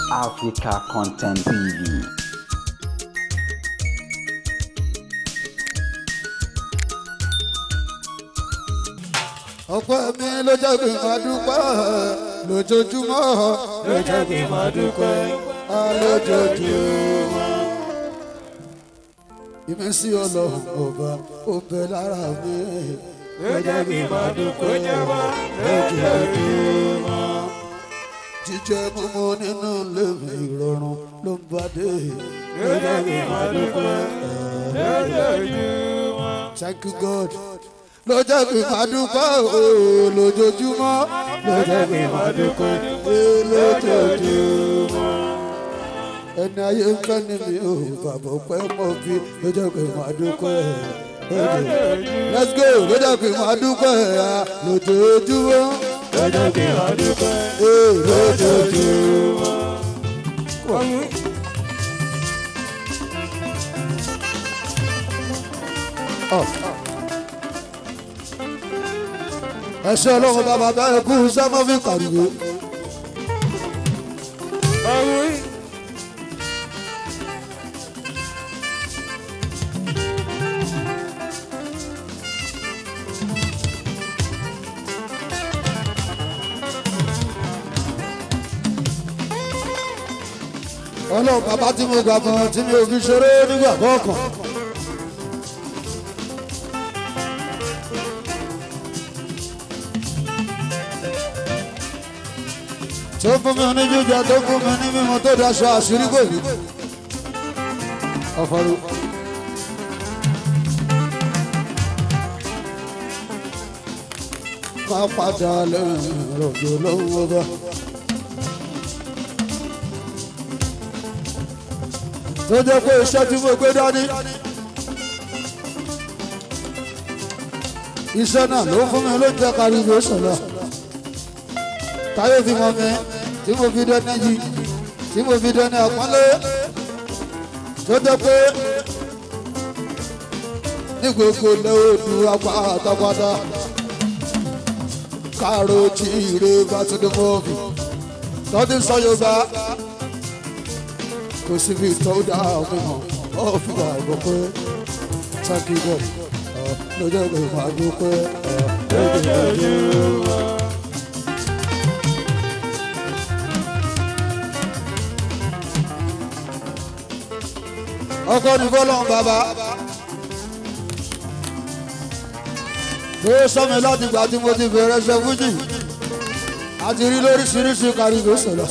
Africa Content TV. Ọpẹ́ mi ló jẹ́ kí n máa dúpẹ́ lójoojúmọ́ ló jẹ́ kí n máa dúpẹ́ lójoojúmọ́. Ìmísí Ọlọ́run ọba ó bẹ lára mi ló jẹ́ kí n máa dúpẹ́ lójoojúmọ́. Jíjẹ mímu nínú ilé mi ìrọ̀rùn ló ń bá dé ló jẹ́ kí n máa dúpẹ́ lójoojúmọ́. Thank you God. Ló jẹ́ kí n máa dúpẹ́ lójoojúmọ́ ló jẹ́ kí n máa dúpẹ́ lójoojúmọ́. Ẹni ayé ń fẹ́ ni mi ò bàbá pẹ́ mọ́ bí ló jẹ́ kí n máa dúpẹ́ lójoojúmọ́. Let's go ló jẹ́ kí n máa dúpẹ́ lójoojúmọ́ ló jẹ́ kí n máa dúpẹ́ lójoojúmọ́. Ẹ̀ṣẹ̀ Ọlọ́run bàbá bẹ́ẹ̀ kú sẹ́mọ́ fi kàríwé. Ọlọ́run bàbá tí mo gbà fún tí mi ò fi ṣeré nígbà kọ̀ọ̀kan. Tó fún mi ní jíjẹ tó fún mi ní mímu tó daṣọ àṣírí kò rí. Ọ̀fọ̀rọ̀. Má padà lẹ́yìn rọ̀jò lọ́wọ́ bá. Tó jẹ́ pé iṣẹ́ tí mo gbé dání. Iṣẹ́ náà ló fún mi ló jẹ́ káríwé sọ̀rọ̀. Táyé fi mọ̀ mi tí mo fi dẹ́ni yìí tí mo fi dẹ́ni àpọ́nlé tó jẹ́ pé ní gbogbo lẹ́ọ̀dù apátápátá káàró tí ire bá tún dé mọ́ọ̀fì tọ́dí sọ Yorùbá kò síbi tó dá ọ̀gbìn hàn ọ́ọ̀fì wà ìbọn pé sákì bọ̀ lójó pé màá dúpẹ́ lójoojúmọ́. Ọkọ ní fọlọ́n bàbá tó sọmi láti gbà tí mo ti bẹ̀rẹ̀ ṣe fújì àti rí lóríṣiríṣi kárígò sọ̀rọ̀.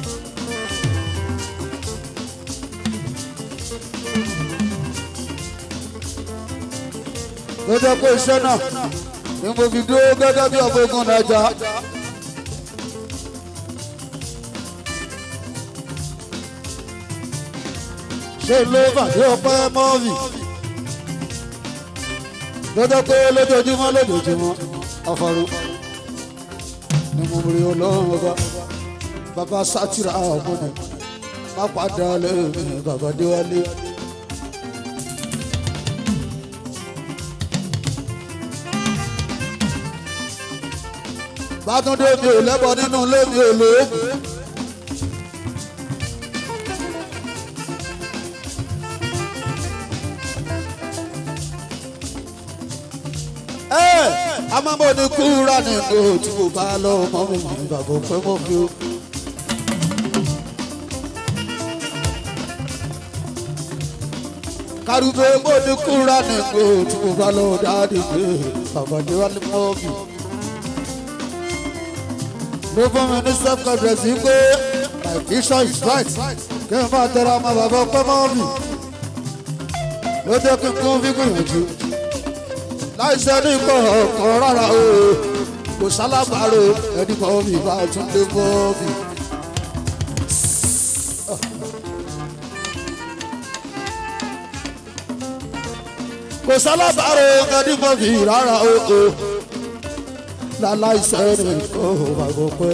Tó jẹ́ pé iṣẹ́ náà ni mo fi dúró gẹ́gẹ́ bí ọmọ ogun Naija. Ṣé ló bàdé ọpẹ́ mọ́ọ̀mì lọ́jọ́ pé lójoojúmọ́ ọ̀fọ̀rọ̀ ni mo rí Ọlọ́run ọba bàbá sátìrà ọ̀gbọ́nà má padà lẹ́yìn bàbá Déwálé. Bátúndé mi ò lẹ́bọ̀ nínú ilé mi ò lóògùn. Amábọ̀ ní kúrà nínú tí mo bá lọ mọ́ mi ní bàbá pẹ́ mọ́ fi ó. Kárùbé mo ní kúrà nínú tí mo bá lọ dáàdì pé bàbá Déwálé mọ́ mi. Ló fún mi ní self-confidence pé my vision is right kí n máa tẹ̀ra ọmọ bàbá pẹ́ mọ́ mi. Ló jẹ́ kí n kún fi gbìyànjú. Láìsẹ́ ní ìkọ̀ ọ̀kan rárá o kò sálábàárò ẹni kan mi bá tún lé bọ́ọ̀bì. Kò sálábàárò ẹni kan mi rárá o láìsẹ́ ní ìkọ̀ ọ̀gbàgbọ́ pẹ́.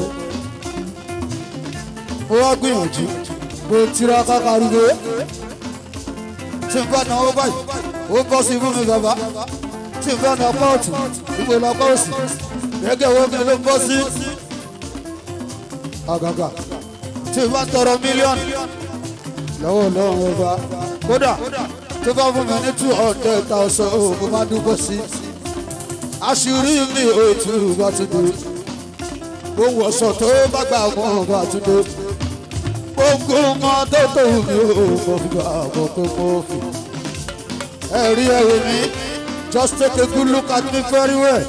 Mo wá gbìyànjú mo tiraka káríwé tí n bá náwó báyìí ó bọ́ sí fún mi bàbá. Tí n bá na pọ́ọ̀tù ìwé lọ́kọ́ òsì gẹ́gẹ́ wo mi ló bọ́ sí. Àgàgà tí bá tọrọ mílíọ̀nù lọ́wọ́ lọ́wọ́ ọba kódà tó bá fún mi ní 200,000 mo máa dúpọ̀ sí àṣírí mi ò tú bá tún dé ohun ọ̀sán tó bá gbà wọ́n bá tún dé gbogbo wọn tó tó mi ò mọ̀ gbà mọ̀ pé mo fi ẹ̀rí ẹ̀rí mi just take a good look at me very well.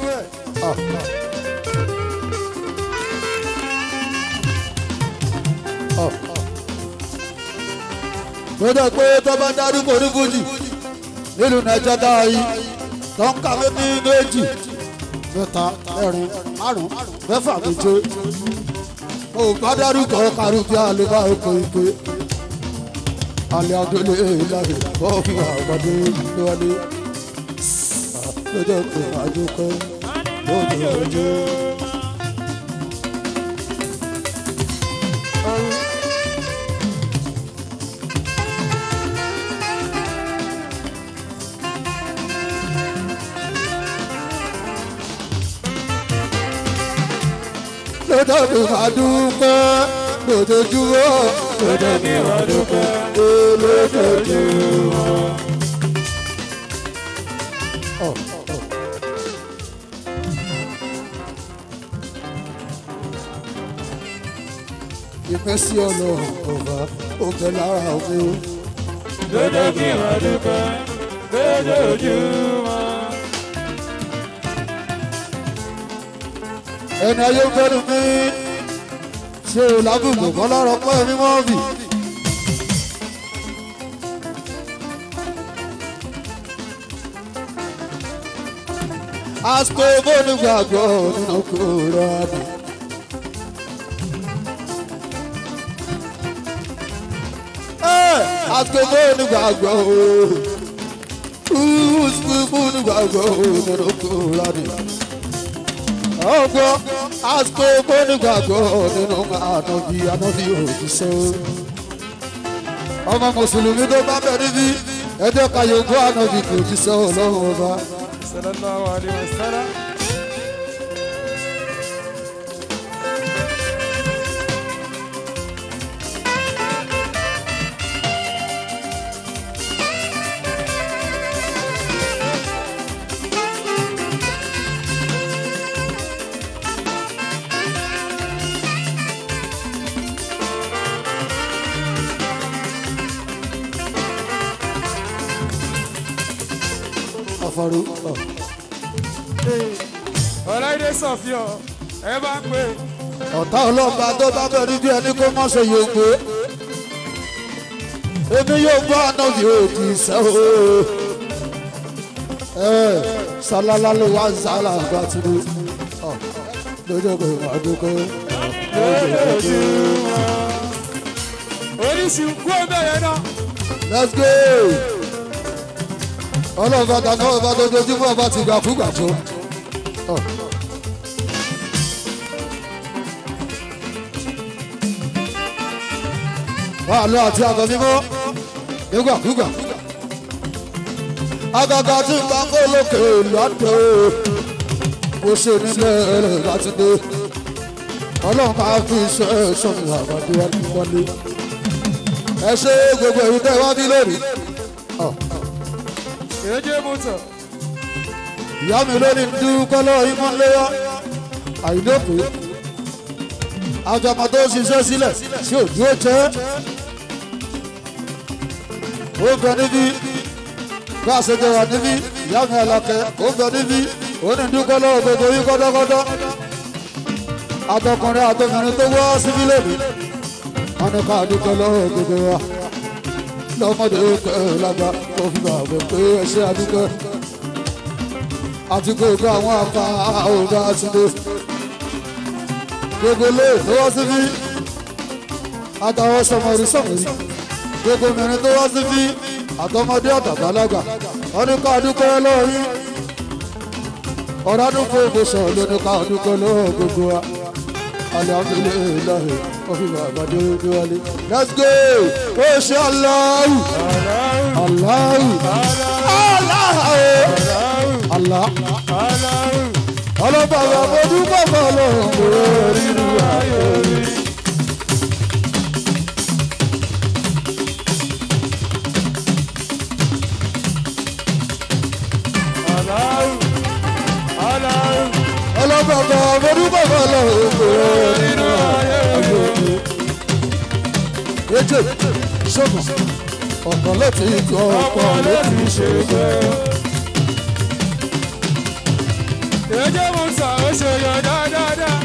Mo dẹ̀ pé tó bá dárúkọ ní Fújì nílùú Nàìjíríà dáhàí tó ń kàwé ní méjì mẹ́ta mẹ́rin márùn mẹ́fà méje mo bá dárúkọ kárùbí àlùbá oko ìpè alẹ́ adúlé ìlànà bọ́ọ̀fù àgbàdo níwájú mo dẹ̀ pé àdúkọ́ lóde ọjọ́. Lọ́dọ̀ mi máa dúpẹ́ lójoojúmọ́. Lọ́dọ̀ mi máa dúpẹ́ lójoojúmọ́. Ìpín sí Ọlọ́run ọba ó bẹ lára mi. Lọ́dọ̀ mi máa dúpẹ́ lójoojúmọ́. Ẹni ayé ń fẹ́nu mi ṣe ò lábùkù kọ́ lọ́rọ̀ pẹ́ mi mọ́ bì. Àsìkò bóni gbàgbọ́ nínú kúrò àdì. Àsìkò bóni gbàgbọ́ àsìkò bóni gbàgbọ́ nínú kúrò àdì. Ọgbọ́n àsìkò gbónígbàgbọ́ nínú ànábì òjíṣẹ́. Ọmọ Mùsùlùmí tó bá bẹ̀ níbí ẹjọ́ kayọ̀gbọ́ ànábì kò jíṣẹ́ Ọlọ́run ọba. Sallallahu alaihi wasallam. Ọ̀láìdé Sọ̀fíọ̀ ẹ bá ń pè. Ọ̀tá ọlọ́ba tó bá bẹ̀rù bí ẹni kó mọ́ ṣe yóò gbé. Èmi yóò gbọ́ ànábì òdì ìṣẹ́ o. Sálálá ló wá sálà àgbà tí ó lójú ọkọ̀ ìwádókò. Oríṣi kú ọbẹ̀ yẹn náà. Let's go. Ọlọ́ba tàná ọba tó dojúmọ́ ọba ti gbà fúgbà tó. Wàhálà àti àgọ́ mímọ́ nígbàkúgbà. Àgàgà tí nǹkan kó lókè lọ́dọ̀ ó ṣe nílẹ̀ rẹ̀ láti dé. Ọlọ́run máa fi iṣẹ́ sọ̀rọ̀ àgbàdo wálé. Ẹ ṣe gbogbo èyí tẹ́ wá bí lónìí. Èjé mọ́tò. Ìyá mi ló ní dúpẹ́ lọ́wọ́ yín mọ́ léyọ́. Àìdókòó. Àjọmọ̀ tó ṣiṣẹ́ sílẹ̀ sí òjú ó jẹ́. Ó bẹ níbí. Bá a ṣe jẹ wà níbí. Ìyá mi Àlàkẹ́ ó bẹ níbí. Ó ní dúpẹ́ lọ́wọ́ gbogbo yín kọ́dọ́kọ́dọ́. Àtọkùnrin àtọkùnrin tó wọ́ síbí lónìí. Wọ́n ní ká dúpẹ́ lọ́wọ́ gbogbo wa. Lọ́mọdé lágbà tó fi gbàgbọ́ pé ẹ ṣe àdúgbò àti gbogbo àwọn apá ọba àtúndé gbogbo lè lọ́wọ́ síbí àtàwọn sọmọrí gbogbo mìíràn tó wá síbí àtọmọdé àtàgbàlagbà wọ́n ní ká dúpẹ́ lọ́yìn ọ̀rọ̀ àdúgbò ìgbésọ̀ ló ní ká dúpẹ́ lọ́wọ́ gbogbo wa alhamdulilayi òfin àgbàdo ìdíwálé let's go ó ṣe aláwù aláwù aláwù ọlọ́pàá àwọn ọmọdún bàbá ọlọ́run kò rírú ayé rí. ọmọdún bàbá lọ́wọ́ nínú ayé mi. Èjè ṣọ́gbọ̀n ọ̀pọ̀ ló ti tó ọ̀pọ̀ ló ti ṣe pé. Èjè Musa ó ṣe yọ dáadáa.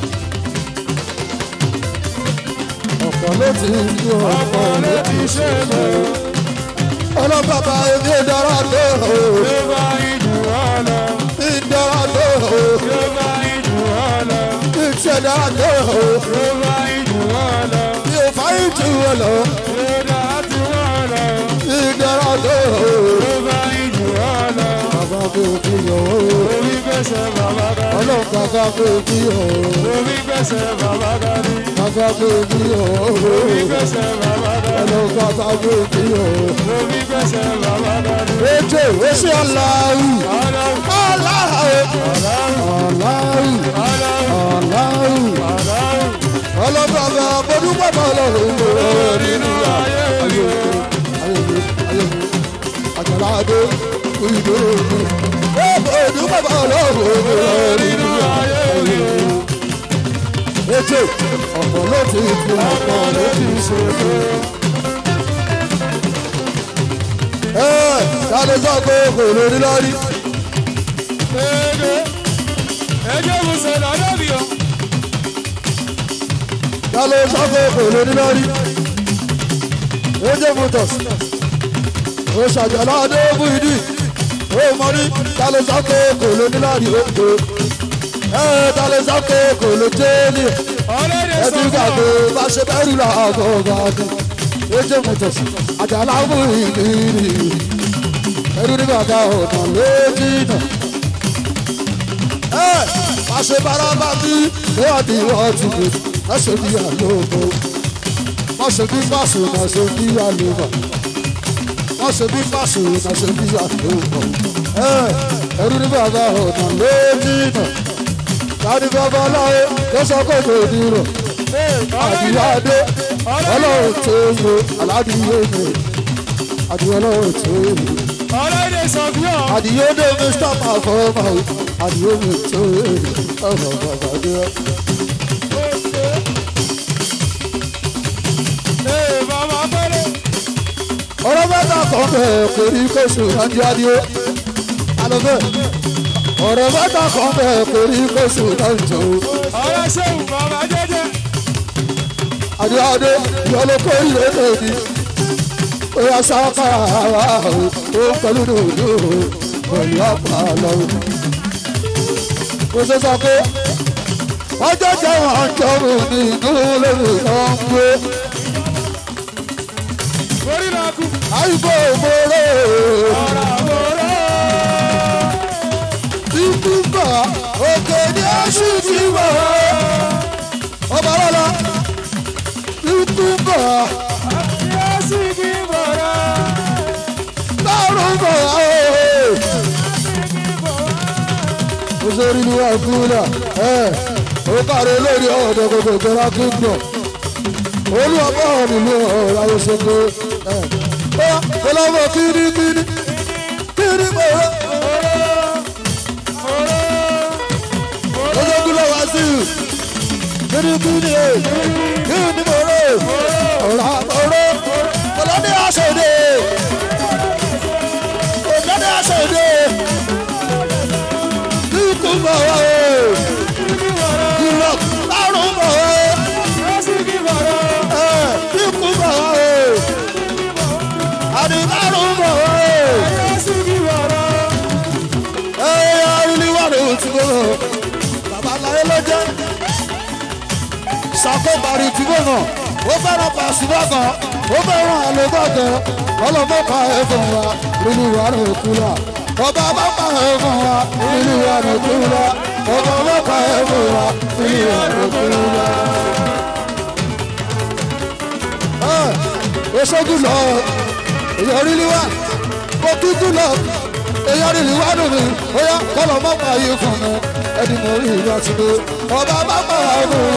Ọ̀pọ̀ ló ti tó Ọ̀pọ̀ ló ti ṣe pé. Ọlọ́bàbà èmi ìdára tó. Ló bá ìjù ọ̀la. Ìdára tó. Ló bá ìjù ọ̀la. Ìṣẹ̀dá tó. Ló bá ìjù ọ̀la. Mi ò fà ìjù ọ̀la. Ló dá tu ọ̀la. Ìdára tó. Ló bá ìjù ọ̀la. Bàbá mi ò fi yọ̀ ọ́. Orí gbèsè bàbá kárí. Ọlọ́run bàbá mi ò fi yọ̀ ọ́. Orí gbèsè bàbá kárí. Bàbá mi ò fi yọ̀ ọ́. Orí gbèsè bàbá kárí. Ọlọ́run bàbá mi ò fi yọ̀ ọ́. Orí gbèsè bàbá kárí. Ètò ìwésí Allahu. Allahu. Ọlọ́bàbà bọ́dúbàbà ọlọ́run nínú ayé mi. Àjàládé ìdó mi. Bọ́dúbàbà ọlọ́run nínú ayé mi. Ètò ọ̀pọ̀ ló ti fi ọ̀pọ̀ ló ti ṣe pé. Sáré sọ pé kò lórí lórí. Èjè Musa lọ́dọ̀ bí o. Sáré sọ pé kò lórí lórí. Èjè Mutos. Ó ṣàjọ̀lá ọdún ogún ìdí. Ó mọ ní sáré sọ pé kò lórí lórí òkè. Sáré sọ pé kò ló jẹ́ ní. Ẹbí gbàgbé bá ṣe bẹ́rù làgọ̀ gbàgbé. Èjè Mutos. Àjàlá ogún ìdí. Ẹrú ní bàbá ọ̀nà lójú náà. Pàṣẹ baraba bí wọ́ọ̀dì wọ́ọ̀dì mi. Pàṣẹ bí àlóbó. Pàṣẹ bí pàṣẹ pàṣẹ bí àlóbó. Pàṣẹ bí pàṣẹ pàṣẹ bí àlóbó. Ẹrú ní bàbá ọ̀nà lójú náà. Tàbí bàbá láyé tó sọ pé kò ní rọ̀. Àdìyáde ọlọ́run tó yẹ aládìyé mi. Àdìyẹ ọlọ́run tó yẹ. Ọlọ́dẹ sọ̀bíọ̀. Àdìyódé Mr. Performer, àdìyódé tó ọ̀rọ̀ bàbá dé. Bàbá bẹ́rẹ̀. Ọ̀rọ̀ mẹ́ta kan bẹ̀ pèrí kóṣù láti adìyó. Àlọ́bẹ̀. Ọ̀rọ̀ mẹ́ta kan bẹ̀ pèrí kóṣù láti jọ. Ọ̀rọ̀ ṣéwù bàbá jẹ́jẹ́. Àdìyódé ìyọlọ́kọ ìlú èdè. Oya sáfà wà ó pẹ̀lú dòdò pẹ̀lú ọ̀pá lọ́wọ́. Mo ṣe sọ pé ọjọ́ jẹ́wọ̀n àjọrò ní inú lórí náà ń gbé. Orí náà kú. Àyùbọ̀ òmòrò. Ọ̀rọ̀ àwòrán. Ikú bá òkè ní oṣù tí wọ̀. Ọba lọ́la. Ikú bá. Yẹ́sì kí bọ̀rọ̀. Lọ́rùn bọ̀ ọ́. Mo ṣe rí ní àkúrà. Ó kàrí lórí ọ̀dọ̀ gbogbo ìjọba kíkọ̀. Olúwa bá wọn nílò ọ̀rọ̀ ayé ṣe pé. Ó lọ́wọ́ kíríkírí. Kírí bọ̀rọ̀. Ológun lọ wá sí i. Kíríkírí ẹ̀. Kírí bọ̀rọ̀. Ọ̀rọ̀ àbọ̀rọ̀. Olóde aṣèdè. Olóde aṣèdè. Kíkú bọ̀rọ̀. Kìlọ̀ lárùn bọ̀rọ̀. Yẹ́sì kí bọ̀rọ̀. Kíkú bọ̀rọ̀. Àdìbárùn bọ̀rọ̀. Yẹ́sì kí bọ̀rọ̀. Olúwa ló ti gbọ́dọ̀. Bàbá láyé ló jẹ́. Ṣàkóbárì ti gbọ́dọ̀. Ó fẹ́ràn pàṣípà kan. Ó fẹ́ràn àlébàjẹ́. Ọlọ́mọ pa ẹ̀fọn wa. Olúwa ló kú la. Ọba bá pa ẹ̀fọn wa. Olúwa ló kú la. Ọba bá pa ẹ̀fọn wa. Olúwa ló kú la. Oṣogun lọ. Èyàn rí ni wá. Mo tútù lọ. Èyàn rí ni wá dùn mí. Ó yá kọ́lọ̀ mọ́ pa yìí fún mi. Ẹni mo rí ìyá ti dé. Ọba bá pa ẹ̀fọn wa.